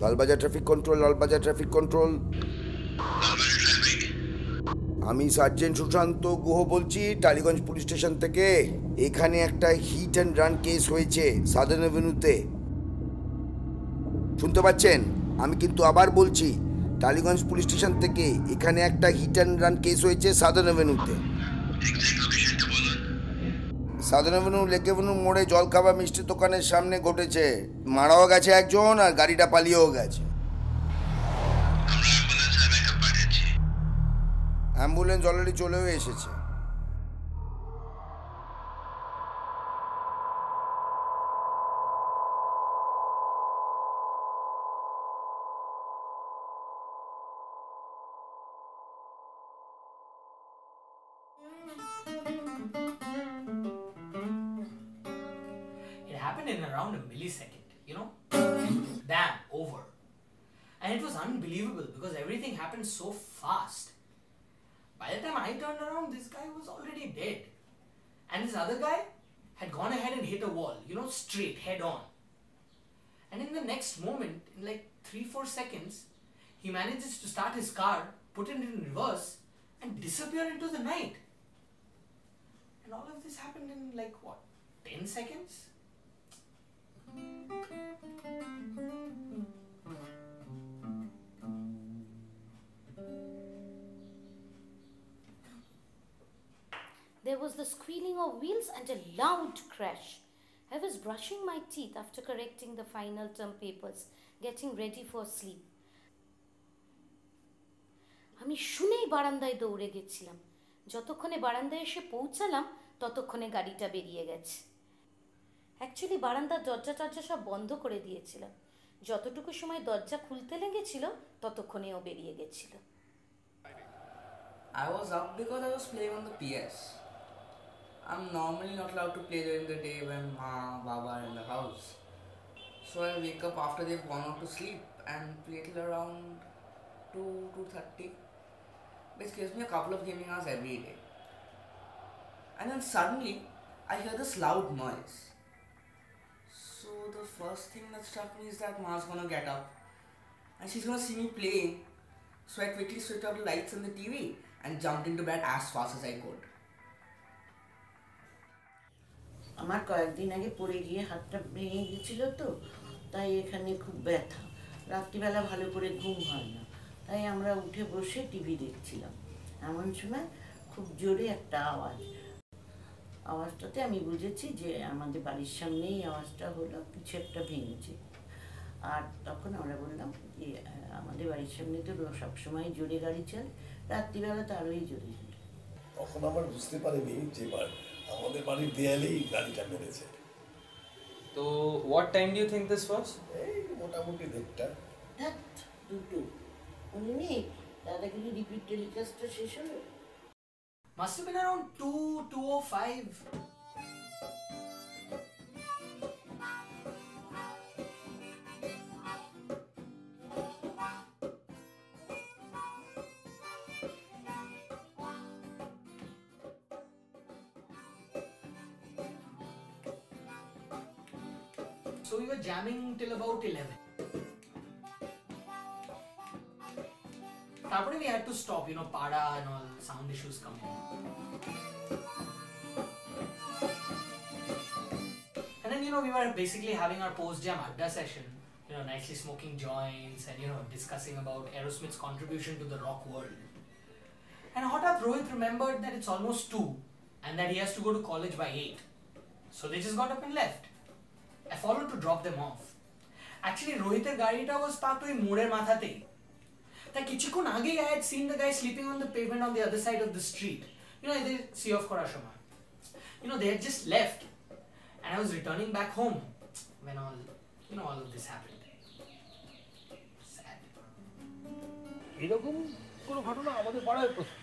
Lalbazar traffic control, Lalbazar traffic control. আমি sergeant Sushanta Guha বলছি Tollygunge police station থেকে। এখানে একটা হিট অ্যান্ড রান কেস হয়েছে সাদার্ন অ্যাভিনিউতে, শুনতে পাচ্ছেন? আমি কিন্তু আবার বলছি, টালিগঞ্জ পুলিশ স্টেশন থেকে এখানে একটা হিট অ্যান্ড রান কেস হয়েছে সাদার্ন অ্যাভিনিউতে। সাদার্ন অ্যাভিনিউ লেক অ্যাভিনিউ মোড়ে জলখাবার মিষ্টির দোকানের সামনে ঘটেছে। মারাও গেছে একজন আর গাড়িটা পালিয়েও গেছে। অ্যাম্বুলেন্স অলরেডি চলেও এসেছে। It happened in around a millisecond, you know? Damn, over. And it was unbelievable because everything happened so fast. By the time I turned around, this guy was already dead. And this other guy had gone ahead and hit a wall, you know, straight, head on. And in the next moment, in like 3-4 seconds, he manages to start his car, put it in reverse, and disappear into the night. And all of this happened in like what, 10 seconds? There was the squealing of wheels and a loud crash. I was brushing my teeth after correcting the final term papers, getting ready for sleep. আমি শুনেই বারান্দায় দৌড়ে গেছিলাম। যতক্ষণে বারান্দায় এসে পৌঁছালাম ততক্ষণে গাড়িটা বেরিয়ে গেছে। অ্যাকচুয়ালি বারান্দার দরজা টরজা সব বন্ধ করে দিয়েছিলাম। যতটুকু সময় দরজা খুলতে লেগেছিল ততক্ষণেও বেরিয়ে গেছিল। I was up because I was playing on the PS. I'm normally not allowed to play during the day when Ma, Baba are in the house. So I wake up after they've gone out to sleep and play till around 2:30, which gives me a couple of gaming hours every day. And then suddenly I hear this loud noise. So the first thing that struck me is that Ma's gonna get up and she's gonna see me playing. So I quickly switched off the lights on the TV and jumped into bed as fast as I could. আমার কয়েকদিন আগে পড়ে গিয়ে হাতটা ভেঙে গেছিল, তো তাই এখানে খুব ব্যথা। রাত্রিবেলা ভালো করে ঘুম হয় না, তাই আমরা উঠে বসে টিভি দেখছিলাম। এমন সময় খুব জোরে একটা আওয়াজটাতে আমি বুঝেছি যে আমাদের বাড়ির সামনেই আওয়াজটা হলো, কিছু একটা ভেঙেছে। আর তখন আমরা বললাম যে আমাদের বাড়ির সামনে তো সবসময় জোরে গাড়ি চলে, রাত্রিবেলা তো আরোই জোরে চলে। তখন আমার বুঝতে পারিনি যে আমাদের বাড়ির দেয়ালেই গাড়িটা মেরেছে। তো what time do you think this was? এই মোটামুটি 1:30। দুটো উনি নেই, দাদাগিরি রিপিট টেলিকাস্টটা শেষ হলো। Must have been around 2:05. So we were jamming till about 11. Taporé we had to stop, you know, pada and all sound issues coming. And then, you know, we were basically having our post-jam adda session, you know, nicely smoking joints and, you know, discussing about Aerosmith's contribution to the rock world. And Hothat Rohit remembered that it's almost 2 and that he has to go to college by 8. So they just got up and left. I followed to drop them off. Actually, Rohiter garita was parked oi moder mathatei. That kichukun age I had seen the guy sleeping on the pavement on the other side of the street. You know, they see of Korashoma. You know, they had just left. And I was returning back home when all of this happened. Sad. এরকম কোনো ঘটনা আমাদের পাড়ায় প্রথম।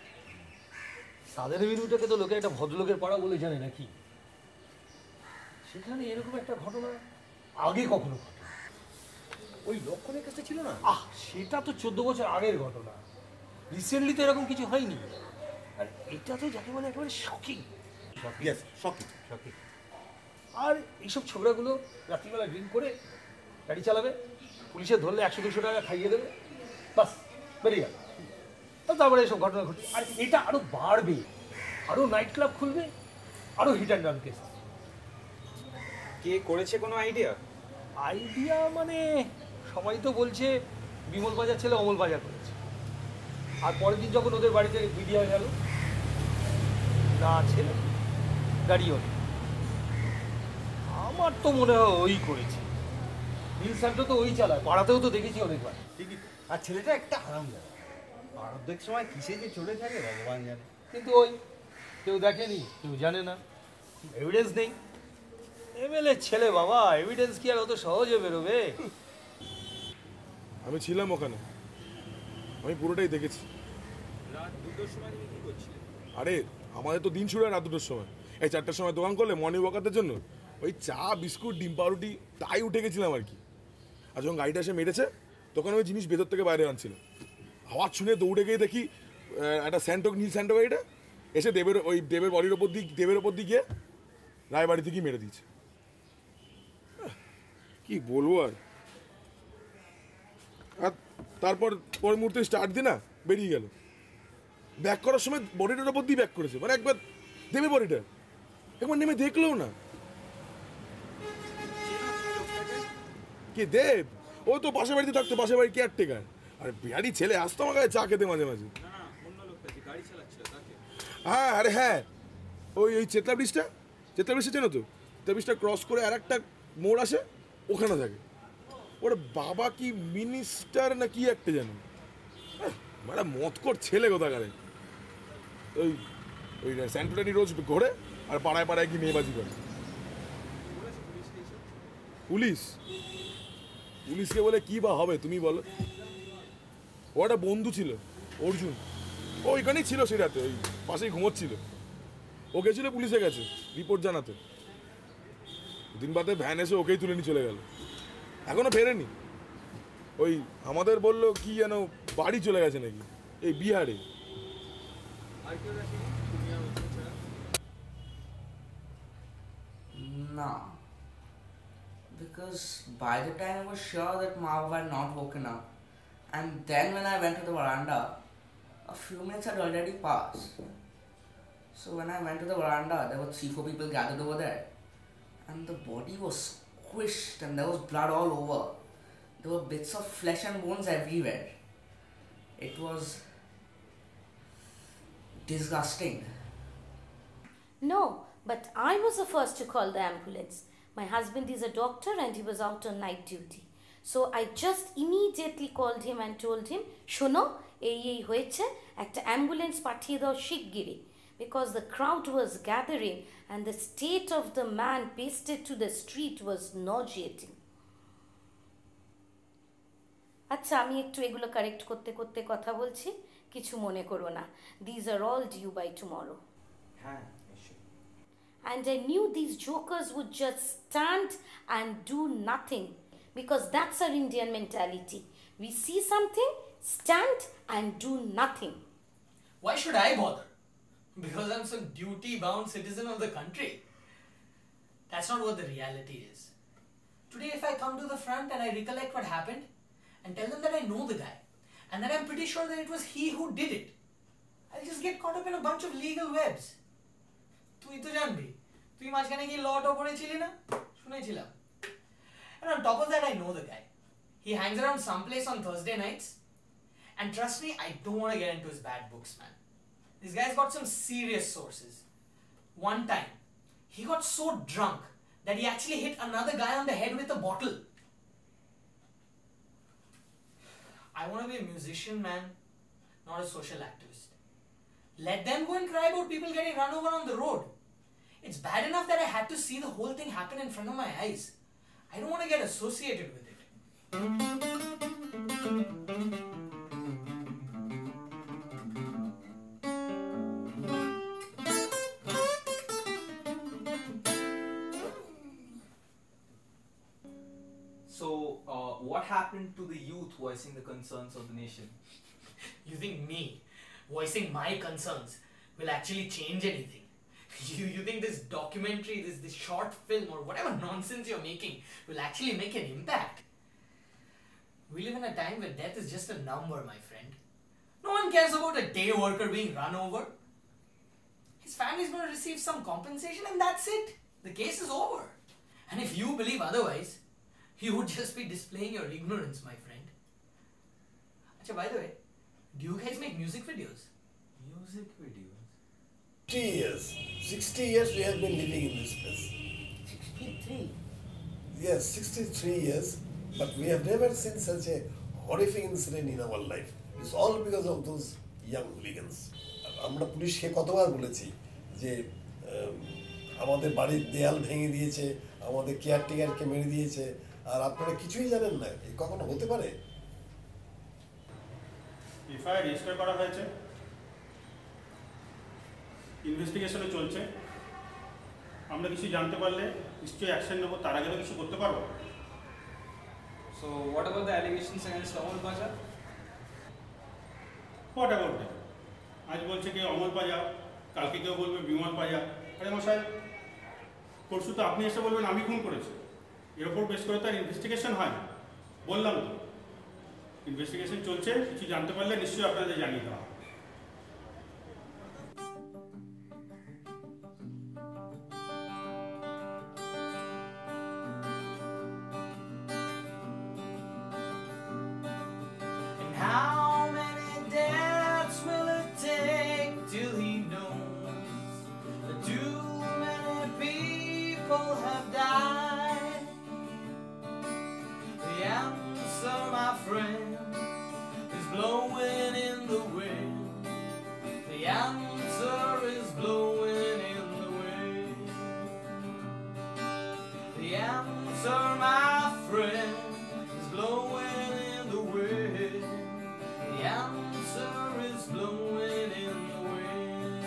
সাদের বিরুটাকে তো লোকে একটা ভদ্রলোকের পাড়া বলে জানে নাকি? সেখানে এরকম একটা ঘটনা আগে কখনো ঘটে। ওই লক্ষণের কাছে ছিল না, সেটা তো 14 বছর আগের ঘটনা। রিসেন্টলি তো এরকম কিছু হয়নি। আর এটা তো যাকে বলে একেবারে শকিং। শকিং। আর এইসব ছোকরাগুলো রাত্রিবেলা ড্রিঙ্ক করে গাড়ি চালাবে, পুলিশে ধরলে 100-200 টাকা খাইয়ে দেবে, বাস বেরিয়ে গেল। তারপরে এইসব ঘটনা ঘটছে, আর এটা আরো বাড়বে, আরো নাইট ক্লাব খুলবে, আরো হিট অ্যান্ড রান কেস। কে করেছে কোনো আইডিয়া? আইডিয়া মানে সবাই তো বলছে বিমল বাজার ছেলে অমল বাজার করেছে। আর পরের দিন যখন ওদের বাড়িতে মিডিয়া গেল, না ছেলে গাড়িও নেই। আমার তো মনে হয় ওই করেছে। নীল স্যান্টো তো ওই চালায়, পাড়াতেও তো দেখেছি অনেকবার। ঠিকই তো। আর ছেলেটা একটা হারামজাদা, আর অর্ধেক সময় কিসে যে চলে থাকে ভগবান জানে। কিন্তু ওই কেউ দেখেনি, কেউ জানে না, এভিডেন্স নেই। এমএলএ ছেলে বাবা, এভিডেন্স কি আর অত সহজে বেরোবে? আমি ছিলাম ওখানে, আমি পুরোটাই দেখেছি। রাত 2টোর সময় তুমি কি করছিলে? আরে আমাদের তো দিন শুরু হয় রাত 2টোর সময়। এই 4টার সময় দোকান করলে মর্নিং ওয়াকারদের জন্য ওই চা বিস্কুট ডিম পাউরুটি তাই উঠে গেছিলাম আর কি। আর যখন গাড়িটা এসে মেরেছে তখন আমি জিনিস ভেতর থেকে বাইরে আনছিলাম। আওয়াজ শুনে দৌড়ে গিয়ে দেখি একটা স্যান্টো, নীল স্যান্টো গাড়িটা এসে দেবের বডির ওপর দিয়ে গিয়ে রায়বাড়িতে গিয়ে মেরে দিয়েছে। কি বলবো আর তারপর পরের মুহূর্তে স্টার্ট দিয়ে না বেরিয়ে গেল। ব্যাক করার সময় বডিটার ওপর দিয়ে ব্যাক করেছে, মানে একবার দেবে বডিটা, একবার নেমে দেখলেও না। কি দেব? ও তো পাশের বাড়িতে থাকতো, পাশের বাড়ি কেয়ারটেকার। আর বিহারি ছেলে আসতো আমার কাছে চা খেতে মাঝে মাঝে। হ্যাঁ, আরে হ্যাঁ, ওই চেতলা ব্রিজটা চেনো তো? চেতলা ব্রিজটা ক্রস করে আর একটা মোড় আসে, ওখানে থাকে। ওর বাবা কি মিনিস্টার না কি একটা জানো, মানে মতকর ছেলে কোথাকারে। ওই স্যান্টোটানি রোজ ঘোরে আর পাড়ায় পাড়ায় কি মেয়েবাজি করে। পুলিশকে বলে কি বা হবে তুমি বলো? ও একটা বন্ধু ছিল অর্জুন, ও ওইখানেই ছিল সেই রাতে, ওই পাশেই ঘুমোচ্ছিল। ও গেছিল পুলিশে গেছে রিপোর্ট জানাতে, দিন বাদে ভ্যান এসে ওকেই তুলে নিয়ে চলে গেল, এখনো ফেরেনি। ওই আমাদের বললো কি যেন বাড়ি চলে গেছে নাকি এই বিহারে। No. Because by the time I was sure that Marv had not woken up, and then when I went to the veranda, a few minutes had already passed. So when I went to the veranda, there were 3-4 people gathered over there, and the body was squished and there was blood all over. There were bits of flesh and bones everywhere. It was disgusting. No, but I was the first to call the ambulance. My husband is a doctor and he was out on night duty. So I just immediately called him and told him, শোনো এই হয়েছে, একটা ambulance পাঠিয়ে দাও শিগগিরই, because the crowd was gathering and the state of the man pasted to the street was nauseating. আচ্ছা, আমি একটু এগুলো কারেক্ট করতে করতে কথা বলছি, কিছু মনে করো না। These are all due by tomorrow. হ্যাঁ, And I knew these jokers would just stand and do nothing, because that's our Indian mentality. We see something, stand and do nothing. Why should I bother? Because I'm some duty-bound citizen of the country. That's not what the reality is. Today, if I come to the front and I recollect what happened and tell them that I know the guy and that I'm pretty sure that it was he who did it, I'll just get caught up in a bunch of legal webs. তুই তো জানবি, তুই মাঝখানে কি ল ট পড়েছিলি না, শুনেছিলাম। And on top of that, I know the guy. He hangs around someplace on Thursday nights, and trust me, I don't want to get into his bad books, man. This guy's got some serious sources. One time, he got so drunk that he actually hit another guy on the head with a bottle. I want to be a musician, man, not a social activist. Let them go and cry about people getting run over on the road. It's bad enough that I had to see the whole thing happen in front of my eyes. I don't want to get associated with it. So, what happened to the youth voicing the concerns of the nation? You think me voicing my concerns will actually change anything? You think this documentary, this short film or whatever nonsense you're making will actually make an impact? We live in a time where death is just a number, my friend. No one cares about a day worker being run over. His family is going to receive some compensation and that's it. The case is over. And if you believe otherwise, you would just be displaying your ignorance, my friend. Acha, by the way, do you guys make music videos? Music videos? 60 years we have been living in this place. 63. Yes, 63 years, but we have never seen such a horrific incident in our life. It's all because of those young hooligans. আমরা পুলিশকে কতবার বলেছি যে আমাদের বাড়ির দেয়াল ভেঙে দিয়েছে, আমাদের কেয়ারটেকারকে মেরে দিয়েছে, আর আপনারা কিছুই জানেন না। এই কখনো হতে পারে? এফআইআর রেজিস্টার করা হয়েছে, ইনভেস্টিগেশনে চলছে। আমরা কিছু জানতে পারলে নিশ্চয়ই অ্যাকশন নেব, তার আগে কিছু করতে পারবো। So what about the allegations against Amol Baja? What about them? আজ বলছে কি অমল পাজা, কালকে কেউ বলবে বিমল পাজা। আরে মশাই, পরশু তো আপনি এসে বলবেন আমি খুন করেছি। এর উপর বেশ করে তার ইনভেস্টিগেশন হয় না। বললাম তো, ইনভেস্টিগেশন চলছে, কিছু জানতে পারলে নিশ্চয়ই আপনাদের জানিয়ে দেওয়া হবে। How many deaths will it take till he knows that too many people have died? The answer, my friend, is blowing in the wind. The answer is blowing in the wind. The answer, my friend, is blowing in the wind. The answer is blowing in the wind.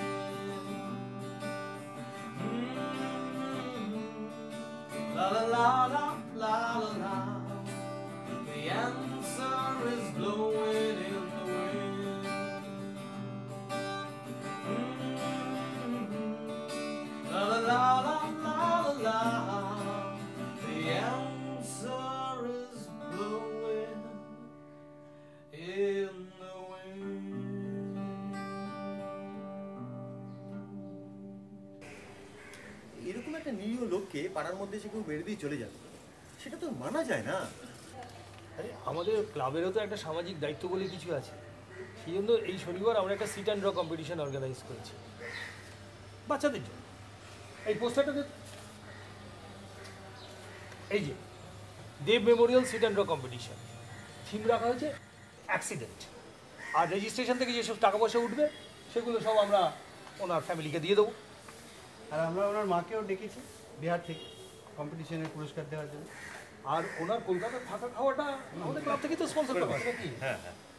La la la la la la la. The answer is blowing in the wind. La la la la la la la. The answer is blowing in the wind. এরকম একটা নিরীহ লোককে পাড়ার মধ্যে এসে কেউ বেড়ে দিয়ে চলে যাবে, সেটা তো মানা যায় না। আরে আমাদের ক্লাবেরও তো একটা সামাজিক দায়িত্ব বলে কিছু আছে। সেই জন্য এই শনিবার আমরা একটা sit and draw competition organise করেছি বাচ্চাদের জন্য। এই পোস্টারটা এই যে Dev memorial sit and draw competition, theme রাখা হয়েছে অ্যাক্সিডেন্ট। আর রেজিস্ট্রেশন থেকে যেসব টাকা পয়সা উঠবে সেগুলো সব আমরা ওনার ফ্যামিলিকে দিয়ে দেবো। আর আমরা ওনার মাকেও ডেকেছি বিহার থেকে কম্পিটিশনের পুরস্কার দেওয়ার জন্য। আর ওনার কলকাতার থাকা খাওয়াটা আমাদের ক্লাব থেকে তো স্পন্সর করা হয় নাকি? হ্যাঁ হ্যাঁ।